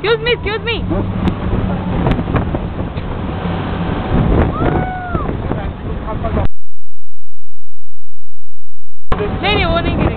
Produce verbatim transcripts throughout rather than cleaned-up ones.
Excuse me, excuse me. नहीं नहीं वो नहीं गिरेगी।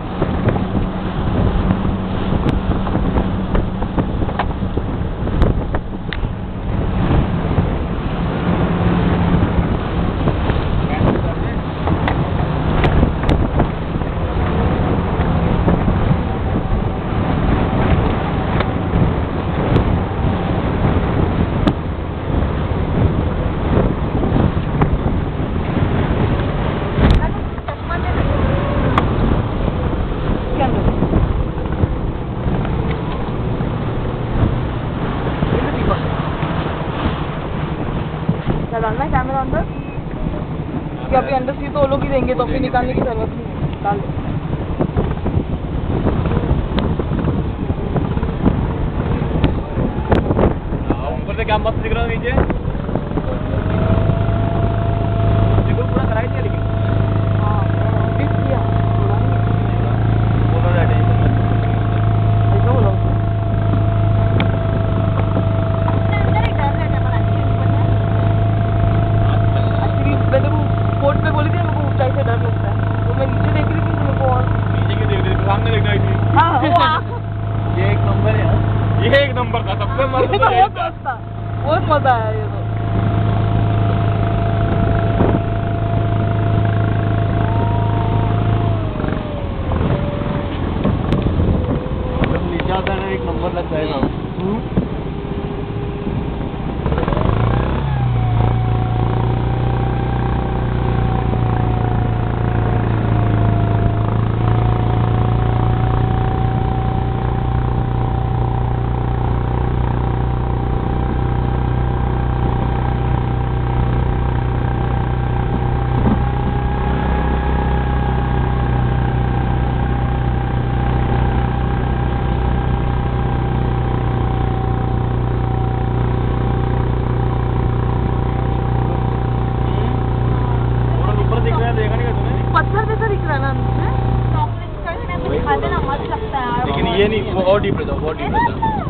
डालना है कैमरा अंदर कि अभी अंदर सी तो वो लोग ही देंगे तो फिर निकालने की जरूरत नहीं है। डाल दो। ऊपर से क्या मस्त दिख रहा है नीचे देखो पूरा कराई दिया लेकिन हाँ टिप किया थोड़ा नहीं बोलो ना टेंशन ऐसा बोलो कोर्ट पे बोली थी मेरे को ऊंचाई से डर लगता है तो मैं नीचे देख रही थी तो मेरे को और नीचे के देख रहे थे सामने देख रही थी हाँ ये एक नंबर है यार ये एक नंबर था सबसे मस्त तो यही था बहुत मजा आया ये तो नीचे आता है ना एक नंबर लगता है ना पत्थर जैसा दिख रहा है ना चॉकलेट लेकिन ये नहीं वो और डीप रहता है, बहुत डीप रहता है।